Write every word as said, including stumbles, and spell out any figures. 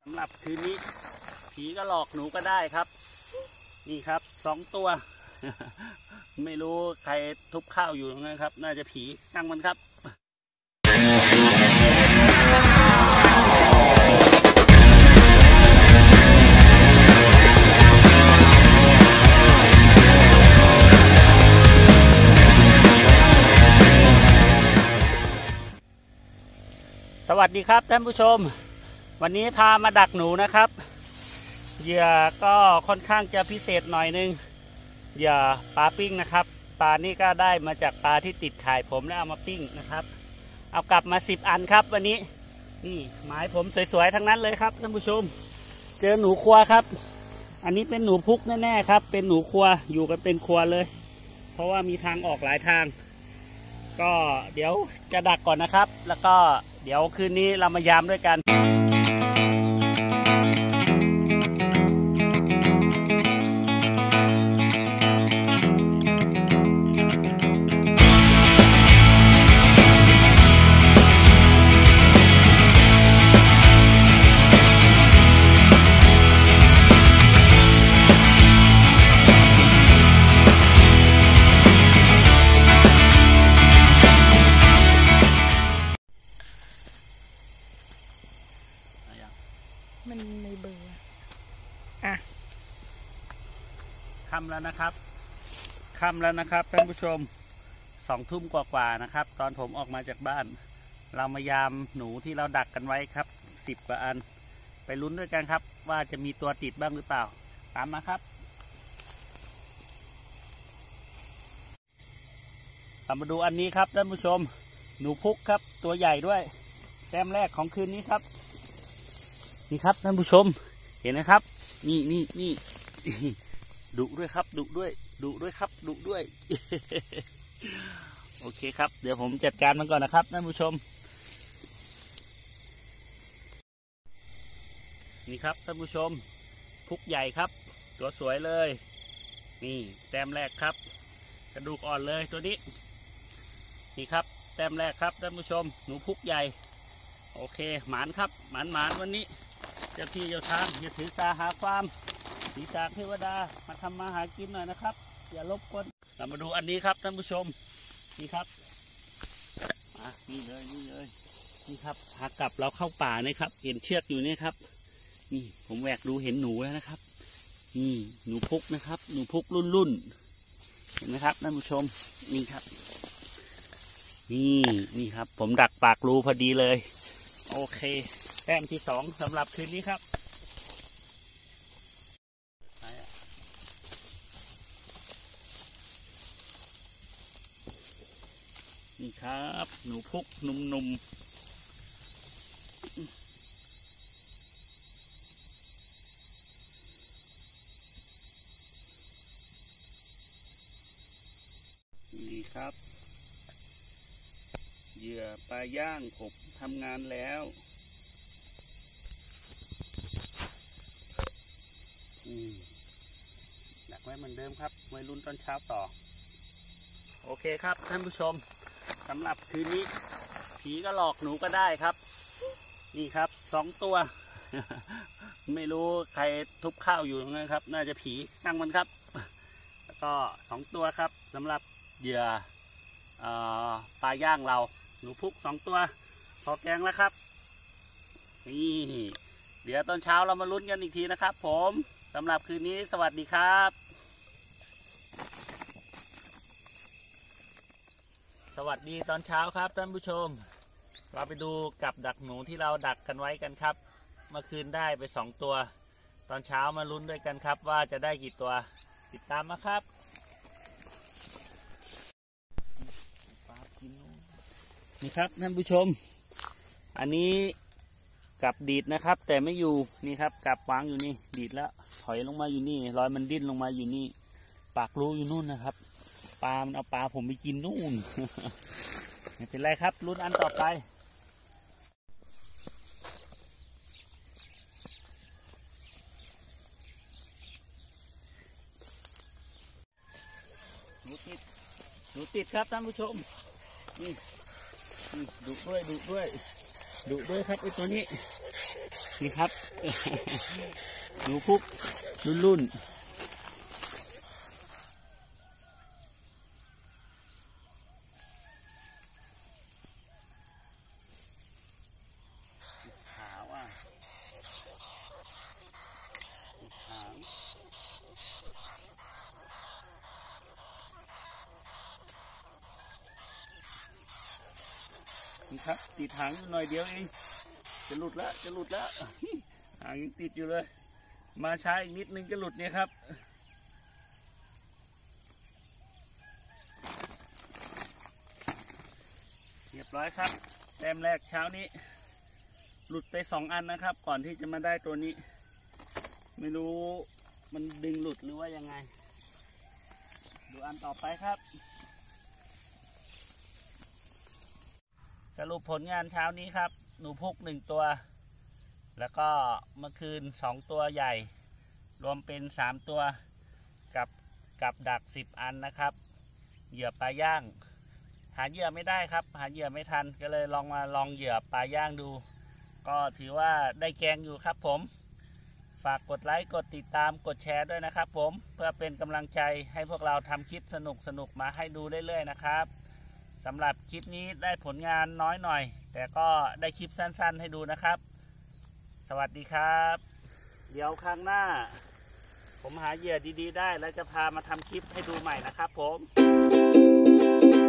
สำหรับคืนนี้ผีก็หลอกหนูก็ได้ครับนี่ครับสองตัว ไม่รู้ใครทุบข้าวอยู่นะครับน่าจะผีช่างมันครับสวัสดีครับท่านผู้ชมวันนี้พามาดักหนูนะครับเหยื่อก็ค่อนข้างจะพิเศษหน่อยนึงเหยื่อปลาปิ้งนะครับปลานี่ก็ได้มาจากปลาที่ติดข่ายผมแล้วเอามาปิ้งนะครับเอากลับมาสิบอันครับวันนี้นี่หมายผมสวยๆทั้งนั้นเลยครับท่านผู้ชมเจอหนูครัวครับอันนี้เป็นหนูพุกแน่ๆครับเป็นหนูครัวอยู่กันเป็นครัวเลยเพราะว่ามีทางออกหลายทางก็เดี๋ยวจะดักก่อนนะครับแล้วก็เดี๋ยวคืนนี้เรามายามด้วยกันมันในเบอร์อ่ะค่ำแล้วนะครับค่ำแล้วนะครับท่านผู้ชมสองทุ่มกว่าๆนะครับตอนผมออกมาจากบ้านเรามายามหนูที่เราดักกันไว้ครับสิบกว่าอันไปลุ้นด้วยกันครับว่าจะมีตัวติดบ้างหรือเปล่าตามมาครับเรามาดูอันนี้ครับท่านผู้ชมหนูพุกครับตัวใหญ่ด้วยแต้มแรกของคืนนี้ครับนี่ครับท่านผู้ชมเห็นนะครับนี่นี่นี่ดุด้วยครับดุด้วยดุด้วยครับดุด้วย โอเคครับเดี๋ยวผมจัดการมันก่อนนะครับท่านผู้ชมนี่ครับท่านผู้ชมพุกใหญ่ครับตัวสวยเลยนี่แต้มแรกครับกระดูกอ่อนเลยตัวนี้นี่ครับแต้มแรกครับท่านผู้ชมหนูพุกใหญ่โอเคหมานครับหมานหมานวันนี้เจ้าที่เจ้าทางอย่าถือสาหาความศีรษะเทวดามาทำมาหากินหน่อยนะครับอย่าลบกวนเรามาดูอันนี้ครับท่านผู้ชมนี่ครับอ่ะนี่เลยนี่เลยนี่ครับพากลับเราเข้าป่านี่ครับเห็นเชือกอยู่นี่ครับนี่ผมแหวกดูเห็นหนูแล้วนะครับนี่หนูพุกนะครับหนูพุกรุ่นรุ่นเห็นไหมครับท่านผู้ชมนี่ครับนี่นี่ครับผมดักปากรูพอดีเลยโอเคแต้มที่สองสำหรับคืนนี้ครับนี่ครับหนูพุกหนุ่มๆนี่ครับเหยื่อปลาย่างผมทำงานแล้วดักไว้เหมือนเดิมครับไว้ลุ้นตอนเช้าต่อโอเคครับท่านผู้ชมสำหรับคืนนี้ผีก็หลอกหนูก็ได้ครับนี่ครับสองตัว ไม่รู้ใครทุบข้าวอยู่นะครับน่าจะผีช่างมันครับแล้วก็สองตัวครับสำหรับเหยื่อปลาย่างเราหนูพุกสองตัวพอแกงแล้วครับนี่เดี๋ยวตอนเช้าเรามาลุ้นกันอีกทีนะครับผมสำหรับคืนนี้สวัสดีครับสวัสดีตอนเช้าครับท่านผู้ชมเราไปดูกับดักหนูที่เราดักกันไว้กันครับเมื่อคืนได้ไปสองตัวตอนเช้ามาลุ้นด้วยกันครับว่าจะได้กี่ตัวติดตามมาครับนี่ครับท่านผู้ชมอันนี้กับดีดนะครับแต่ไม่อยู่นี่ครับกับวางอยู่นี่ดีดแล้วถอยลงมาอยู่นี่รอยมันดิ้นลงมาอยู่นี่ปากรูอยู่นู่นนะครับปลามันเอาปลาผมไปกินนู่น ไม่เป็นไรครับลุ้นอันต่อไปหนูติดหนูติดครับท่านผู้ชมนี่ดุด้วยดุด้วยดุด้วยครับไอตัวนี้นี่ครับ หนูพุกรุ่นรุ่นขาวอ่ะขาวนี่ครับติดหางอยู่หน่อยเดียวเองจะหลุดแล้วจะหลุดแล้วหางยังติดอยู่เลยมาช้าอีกนิดนึงจะหลุดเนี่ยครับเรียบร้อยครับแต้มแรกเช้านี้หลุดไปสองอันนะครับก่อนที่จะมาได้ตัวนี้ไม่รู้มันดึงหลุดหรือว่ายังไงดูอันต่อไปครับสรุปผลงานเช้านี้ครับหนูพุกหนึ่งตัวแล้วก็เมื่อคืนสองตัวใหญ่รวมเป็นสามตัวกับกับดักสิบอันนะครับเหยื่อปลาย่างหาเหยื่อไม่ได้ครับหาเหยื่อไม่ทันก็เลยลองมาลองเหยื่อปลาย่างดูก็ถือว่าได้แกงอยู่ครับผมฝากกดไลค์กดติดตามกดแชร์ด้วยนะครับผมเพื่อเป็นกำลังใจให้พวกเราทำคลิปสนุกสนุกมาให้ดูเรื่อยๆนะครับสำหรับคลิปนี้ได้ผลงานน้อยหน่อยแต่ก็ได้คลิปสั้นๆให้ดูนะครับสวัสดีครับเดี๋ยวครั้งหน้าผมหาเหยื่อดีๆได้แล้วจะพามาทำคลิปให้ดูใหม่นะครับผม